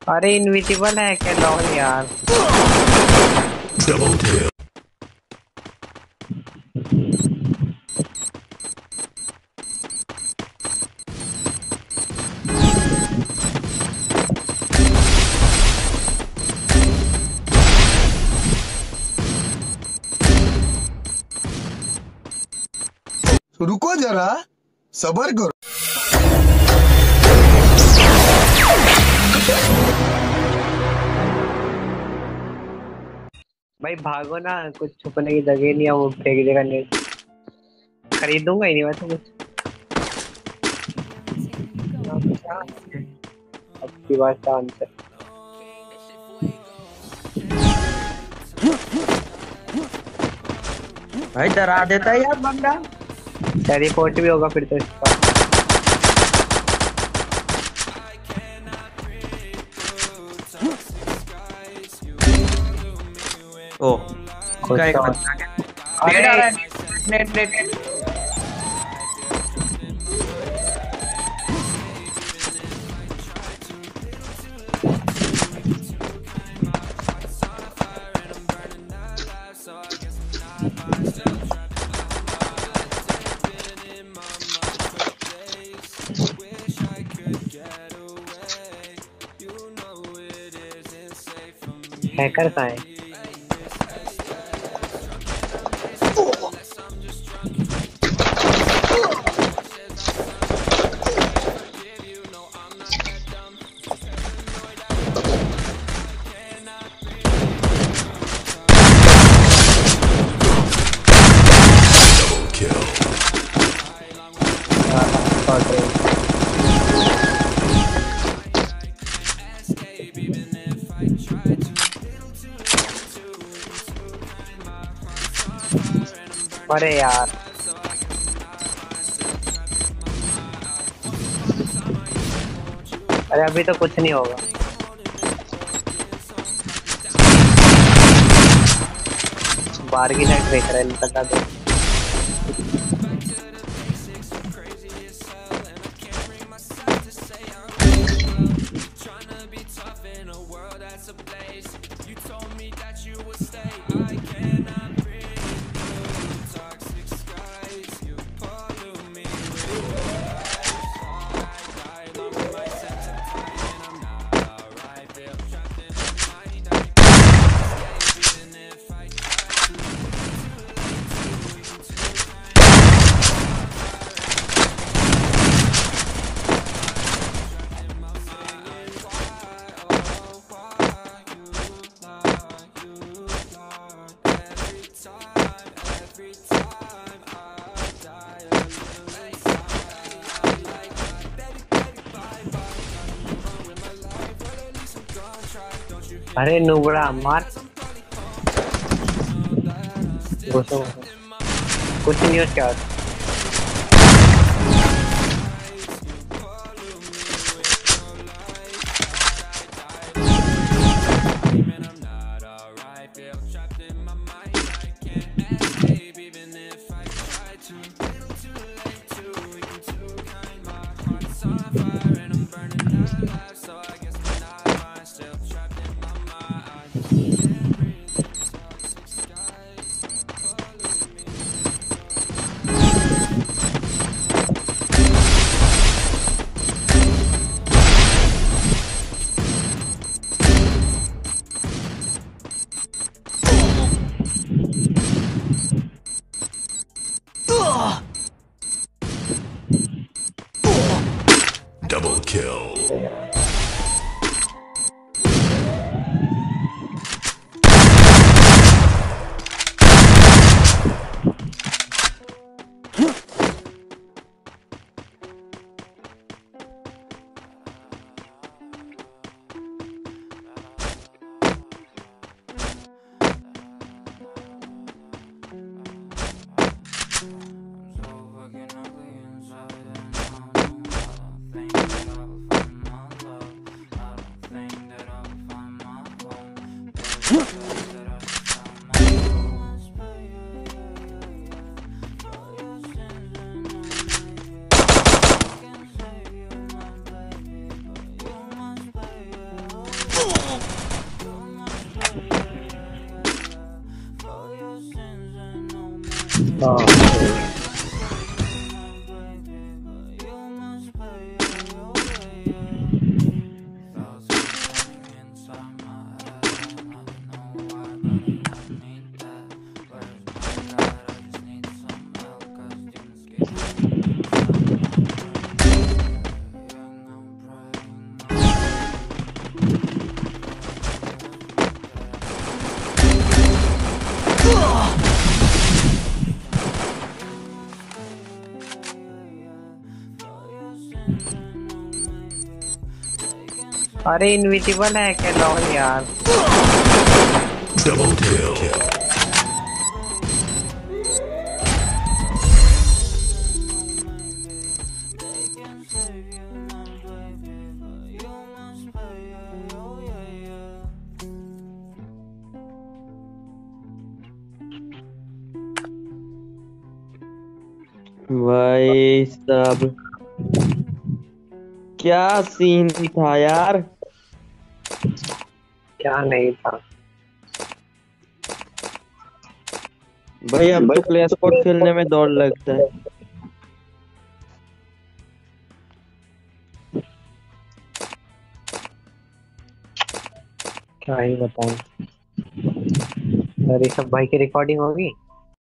अरे इनविजिबल है क्या लॉल यार। Double kill. रुको जरा सबर करो। भाई भागो ना, कुछ छुपने की जगह नहीं है, वो फेंक देगा नेट। खरीदूंगा ही नहीं मैं तो कुछ। अब की बात शांत है। भाई डरा देता है यार बंदा। टेलीपोर्ट भी होगा फिर तो इसका। ओ कुछ का एक तो बंदा है। अरे नेट आ रहा है। Net net net. हैकर कहाँ है? Double kill. अरे यार अरे अभी तो कुछ नहीं होगा। बाहर की साइड देख रहे हैं, बता दो। अरे नुबड़ा मार। घुसो कुछ नहीं हो क्या। Double kill. हाँ अरे इनविजिबल है क्या लॉल यार। Double kill. भाई साहब क्या सीन था यार। क्या नहीं था भाई अब तो क्लैश स्क्वाड खेलने में दौड़ लगता है। क्या ही बताऊं। अरे सब भाई की रिकॉर्डिंग होगी।